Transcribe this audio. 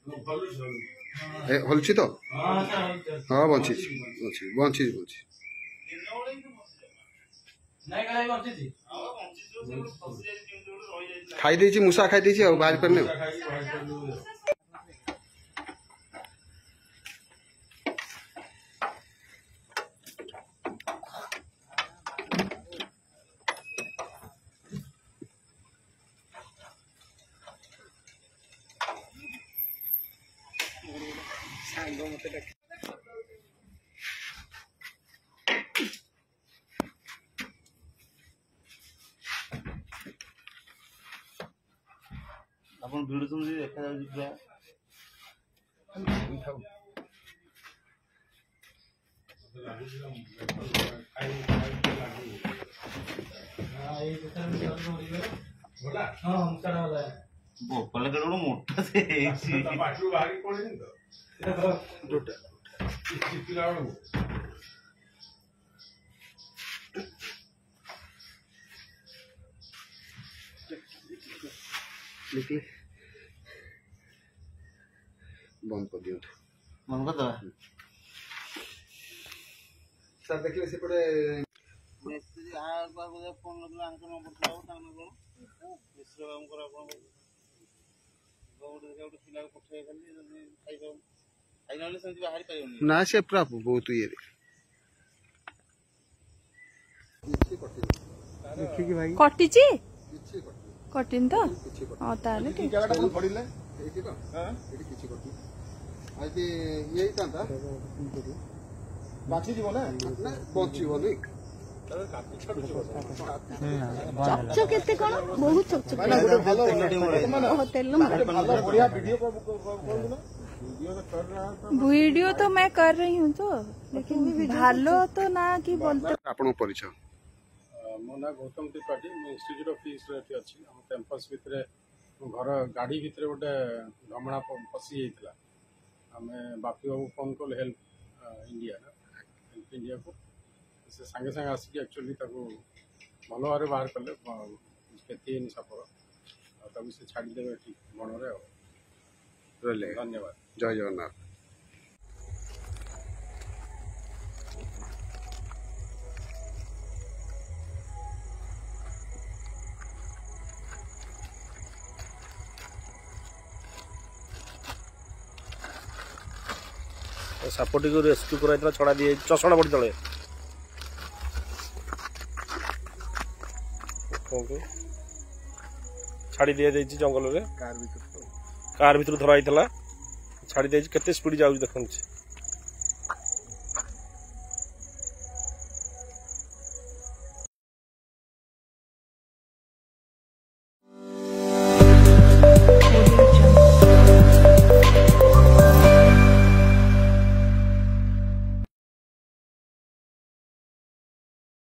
हल्ची तो हाँ bunchy bunchy bunchy खाई देछि मुसा खाई देछि और बाहर करने अपन वीडियो तुम देखा जाउची पूरा बोपल के मोटा से बाटू बाहरी पड़े तो डोटा चिपिला निकले बंद कर दियो बंद कर दो सर देखले से पड़े मैसेज आ बार को फोन लगला अंक नंबर थाओ ताने कोन मिश्र काम करा कोन गौड गौड पिला को पठे खाली खाइबो खाइनाले सेंति बाहरी पाइबो ना से पूरा बहुत ये देखि कि भाई कटिची कटिन तो हां ताले ठीक जगह कोन पडिले एठी तो हां एठी किछि कटि आइते यही कांता बाची जीव ना ना बचिबो नै चकचक केते कोन बहुत चकचक बढ़िया वीडियो कर दो वीडियो तो मैं कर रही हूँ तो लेकिन भालो तो ना कि बोलते आपन परिचय मो ना Gautam Tripathi institute of physics रे अछि हम कैंपस भितरे घर गाड़ी भितरे गोटे ढमणा पसी जाइतला हमें बापी बाबू फोन कल हेल्प इंडिया को से संगे संगे आसिक एक्चुअली ताको भल भाव बाहर कले केते सापर ताको से छाड़ी देबे ठीक बणरे रहले धन्यवाद जय जगन्नाथ सापटी को रेस्क्यू कराइला छड़ा दिए चषणा पड़ी तले छाड़ी दिया जंगल रे कार भीतर धरा छाड़ी दे केते स्पीड जाऊ देखुन